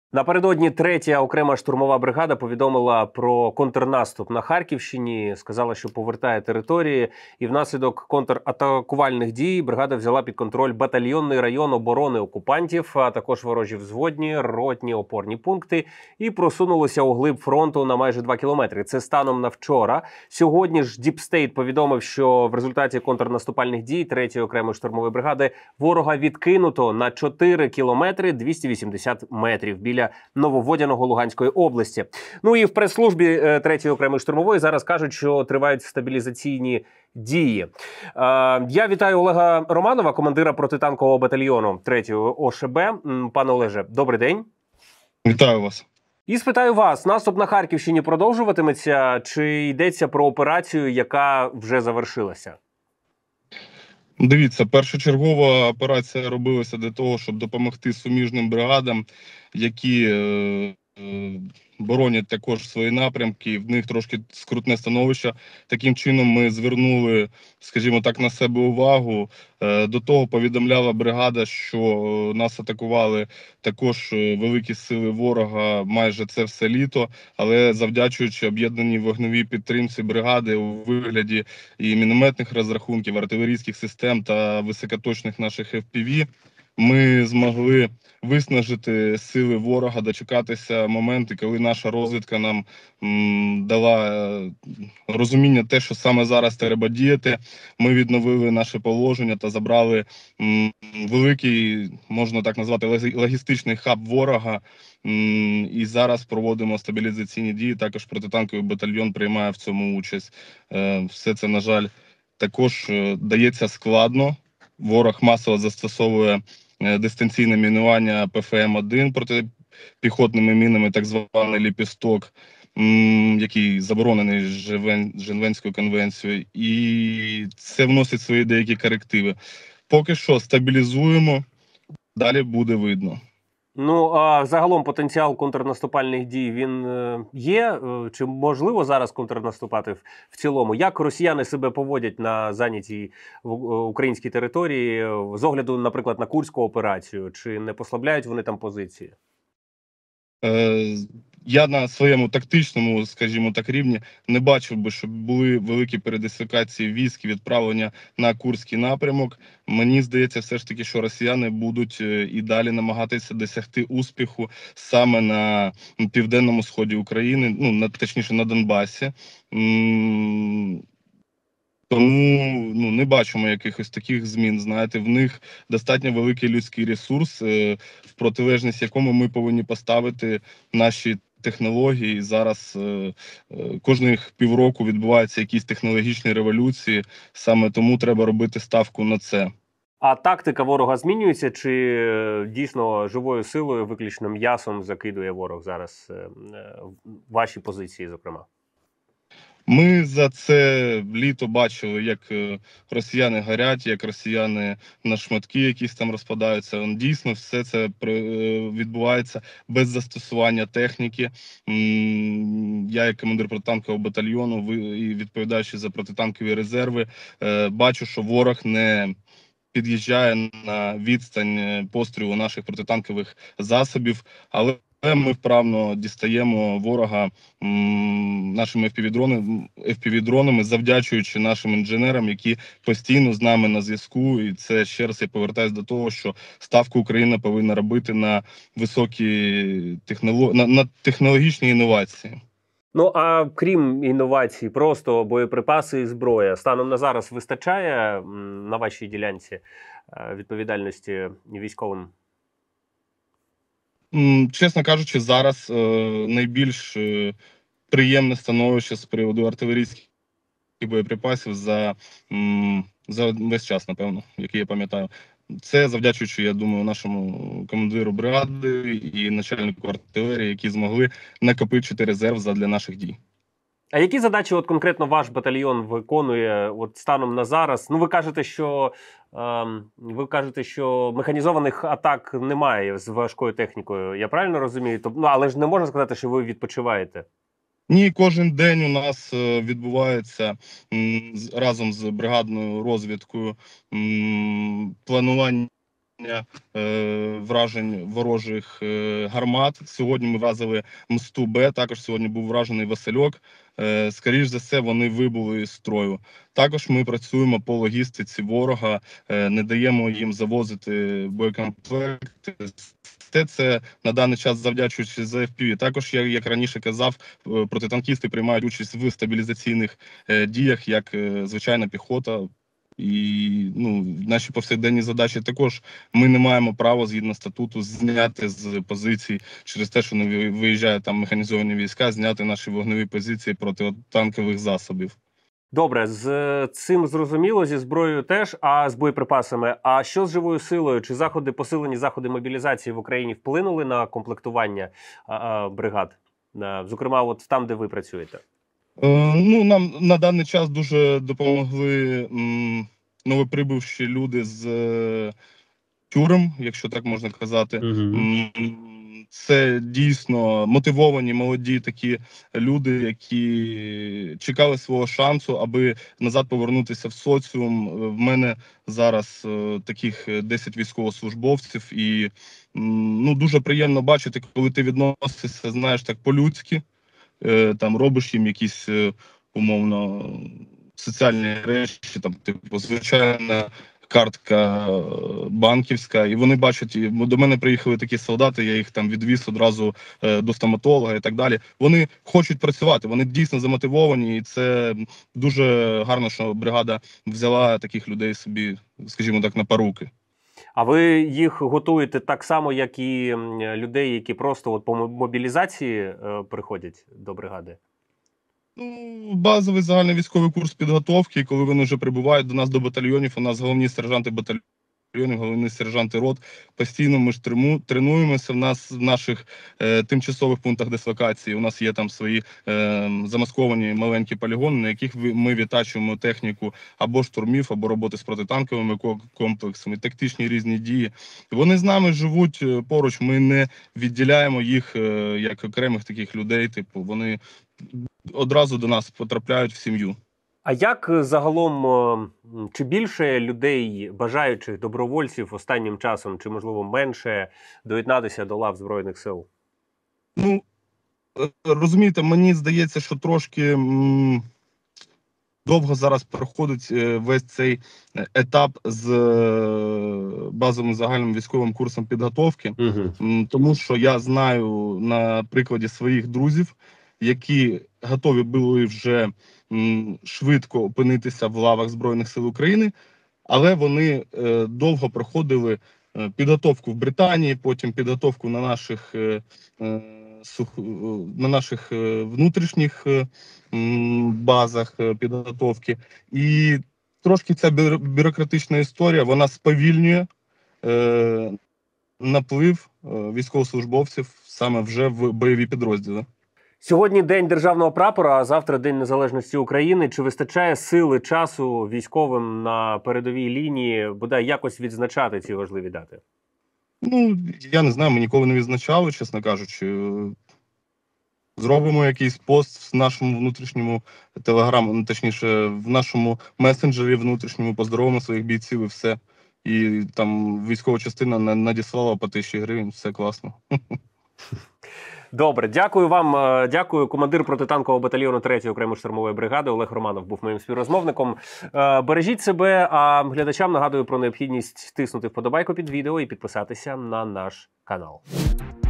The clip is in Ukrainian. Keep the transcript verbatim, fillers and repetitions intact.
Напередодні третя окрема штурмова бригада повідомила про контрнаступ на Харківщині, сказала, що повертає території, і внаслідок контратакувальних дій бригада взяла під контроль батальйонний район оборони окупантів, а також ворожі взводні, ротні опорні пункти, і просунулося у глиб фронту на майже два кілометри. Це станом на вчора. Сьогодні ж Діпстейт повідомив, що в результаті контрнаступальних дій третьої окремої штурмової бригади ворога відкинуто на чотири кілометри двісті вісімдесят метрів біля Нововодяного Луганської області. Ну і в прес-службі третьої окремої штурмової зараз кажуть, що тривають стабілізаційні дії. Е, я вітаю Олега Романова, командира протитанкового батальйону третьої О Ш Б. Пане Олеже, добрий день. Вітаю вас. І спитаю вас, наступ на Харківщині продовжуватиметься, чи йдеться про операцію, яка вже завершилася? Дивіться, першочергова операція робилася для того, щоб допомогти суміжним бригадам, які е, е, боронять також свої напрямки, в них трошки скрутне становище. Таким чином ми звернули, скажімо так, на себе увагу. Е, до того повідомляла бригада, що нас атакували також великі сили ворога майже це все літо, але завдячуючи об'єднаній вогневій підтримці бригади у вигляді і мінометних розрахунків, артилерійських систем та високоточних наших Ф П В, ми змогли виснажити сили ворога, дочекатися моменту, коли наша розвідка нам м, дала е, розуміння те, що саме зараз треба діяти. Ми відновили наше положення та забрали м, великий, можна так назвати, логістичний хаб ворога. М, і зараз проводимо стабілізаційні дії. Також протитанковий батальйон приймає в цьому участь. Е, все це, на жаль, також е, дається складно. Ворог масово застосовує дистанційне мінування П Ф М один протипіхотними мінами, так званий ліпісток, який заборонений Женевською конвенцією, і це вносить свої деякі корективи. Поки що стабілізуємо, далі буде видно. Ну, а загалом потенціал контрнаступальних дій, він є? Чи можливо зараз контрнаступати в цілому? Як росіяни себе поводять на зайнятій українській території з огляду, наприклад, на Курську операцію? Чи не послабляють вони там позиції? Е, я на своєму тактичному, скажімо так, рівні не бачив би, щоб були великі передислокації військ, відправлення на Курський напрямок. Мені здається, все ж таки, що росіяни будуть і далі намагатися досягти успіху саме на південному сході України, ну, на, точніше, на Донбасі. Тому ну, не бачимо якихось таких змін. Знаєте, в них достатньо великий людський ресурс, е, в протилежність якому ми повинні поставити наші технології. Зараз е, е, кожних півроку відбуваються якісь технологічні революції, саме тому треба робити ставку на це. А тактика ворога змінюється, чи дійсно живою силою, виключно м'ясом закидує ворог зараз е, ваші позиції, зокрема? Ми за це літо бачили, як росіяни горять, як росіяни на шматки якісь там розпадаються. Дійсно, все це відбувається без застосування техніки. Я, як командир протитанкового батальйону і відповідаючи за протитанкові резерви, бачу, що ворог не під'їжджає на відстань пострілу наших протитанкових засобів, але ми вправно дістаємо ворога м, нашими Ф Пі В-дронами, завдячуючи нашим інженерам, які постійно з нами на зв'язку. І це ще раз я повертаюся до того, що ставку Україна повинна робити на високі технолог... на, на технологічні інновації. Ну, а крім інновацій, просто боєприпаси і зброя, станом на зараз вистачає на вашій ділянці відповідальності військовим? Чесно кажучи, зараз е, найбільш е, приємне становище з приводу артилерійських боєприпасів за, м, за весь час, напевно, який я пам'ятаю. Це завдячуючи, я думаю, нашому командиру бригади і начальнику артилерії, які змогли накопичити резерв задля наших дій. А які задачі от конкретно ваш батальйон виконує от станом на зараз? Ну, ви кажете, що е, ви кажете, що механізованих атак немає з важкою технікою. Я правильно розумію? Тобто, ну, але ж не можна сказати, що ви відпочиваєте. Ні, кожен день у нас відбувається м, разом з бригадною розвідкою м, планування Е, вражень ворожих е, гармат. Сьогодні ми вразили Мсту Б, також сьогодні був вражений Васильок. Е, скоріш за все, вони вибули з строю. Також ми працюємо по логістиці ворога, е, не даємо їм завозити боєкомплекти. Все це на даний час завдячуючи за еф пі ві. Також, як, як раніше казав, протитанкісти приймають участь в стабілізаційних е, діях, як е, звичайна піхота. І ну, наші повсякденні задачі також ми не маємо права, згідно статуту, зняти з позицій через те, що не виїжджають там механізовані війська, зняти наші вогневі позиції проти танкових засобів. Добре, з цим зрозуміло, зі зброєю теж, а з боєприпасами. А що з живою силою? Чи заходи, посилені заходи мобілізації в Україні вплинули на комплектування а, а, бригад? А, зокрема, от там, де ви працюєте? Е, ну, нам на даний час дуже допомогли м, новоприбувші люди з е, тюрем, якщо так можна казати. Угу. Це дійсно мотивовані молоді такі люди, які чекали свого шансу, аби назад повернутися в соціум. В мене зараз е, таких десять військовослужбовців, і ну, дуже приємно бачити, коли ти відносишся, знаєш, так по-людськи, е, там робиш їм якісь е, умовно соціальні речі, там типу звичайна картка банківська, і вони бачать, і до мене приїхали такі солдати, я їх там відвіз одразу е, до стоматолога і так далі. Вони хочуть працювати, вони дійсно замотивовані, і це дуже гарно, що бригада взяла таких людей собі, скажімо так, на поруки. А ви їх готуєте так само, як і людей, які просто от по мобілізації е, приходять до бригади? Ну, базовий загальний військовий курс підготовки, коли вони вже прибувають до нас до батальйонів, у нас головні сержанти батальйонів, головні сержанти рот. Постійно ми ж трему, тренуємося в нас в наших е, тимчасових пунктах дислокації. У нас є там свої е, замасковані маленькі полігони, на яких ми відтачуємо техніку або штурмів, або роботи з протитанковими комплексами, тактичні різні дії. Вони з нами живуть поруч, ми не відділяємо їх е, як окремих таких людей, типу вони одразу до нас потрапляють в сім'ю. А як загалом, чи більше людей, бажаючих добровольців останнім часом, чи, можливо, менше доєднатися до лав Збройних сил? Ну, розумієте, мені здається, що трошки м, довго зараз проходить весь цей етап з базовим загальним військовим курсом підготовки. Угу. Тому що я знаю на прикладі своїх друзів, які готові були вже м, швидко опинитися в лавах Збройних сил України, але вони е, довго проходили е, підготовку в Британії, потім підготовку на наших, е, е, сух, на наших е, внутрішніх е, м, базах е, підготовки. І трошки ця бюрократична історія, вона сповільнює е, наплив е, військовослужбовців саме вже в бойові підрозділи. Сьогодні День Державного прапора, а завтра День Незалежності України. Чи вистачає сили, часу військовим на передовій лінії, бодай якось відзначати ці важливі дати? Ну, я не знаю, ми ніколи не відзначали, чесно кажучи. Зробимо якийсь пост в нашому внутрішньому телеграму, точніше, в нашому месенджері внутрішньому, поздоровимо своїх бійців і все. І там військова частина надіслала по тисячі гривень, все класно. Добре, дякую вам. Дякую. Командир протитанкового батальйону третьої окремої штурмової бригади Олег Романов був моїм співрозмовником. Бережіть себе, а глядачам нагадую про необхідність тиснути вподобайку під відео і підписатися на наш канал.